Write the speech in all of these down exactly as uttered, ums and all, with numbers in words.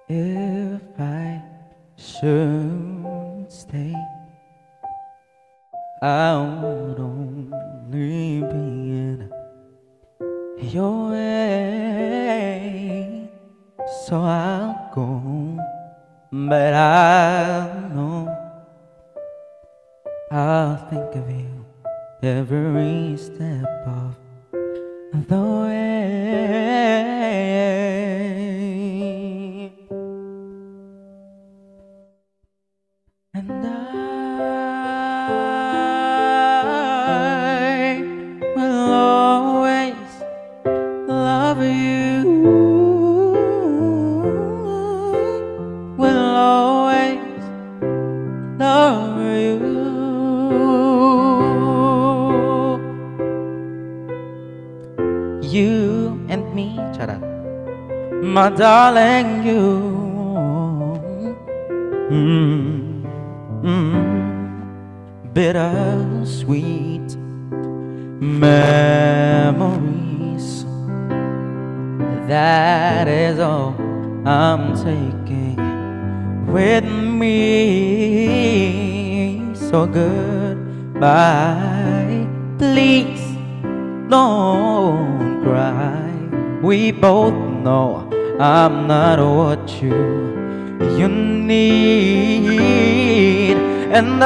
If I should stay, I would only be in your way. So I'll go, but I know I'll think of you every step of the way. And I will always love you, will always love you. You and me, charot, my darling, you. Mm. Mm, bittersweet memories. That is all I'm taking with me. So goodbye, please don't cry. We both know I'm not what you you need, and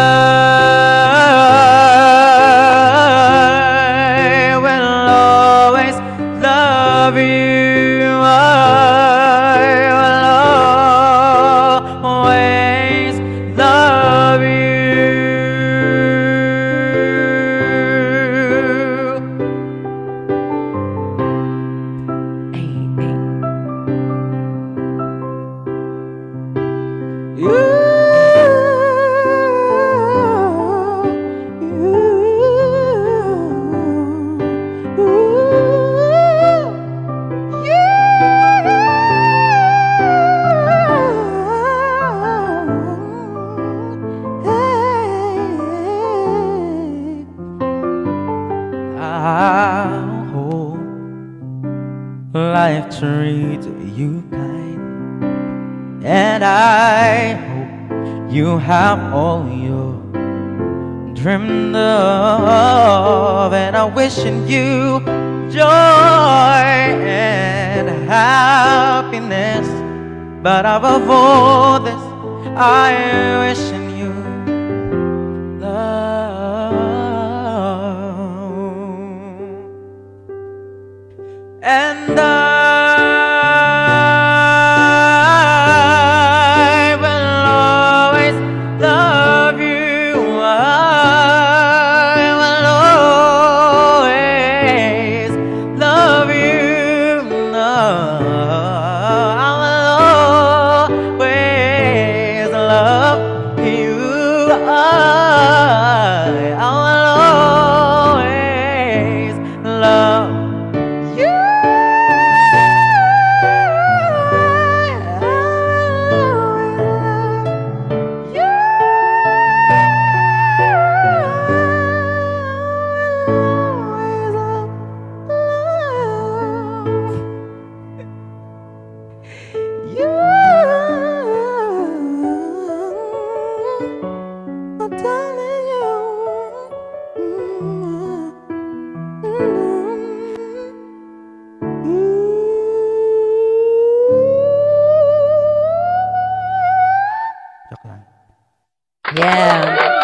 I will always love you. I will always love you. Hey, hey. You, you, you, hey. I hope life treats you kind, and I hope you have all you dreamed of, and I'm wishing you joy and happiness. But above all this, I'm wishing you love. And I Yeah.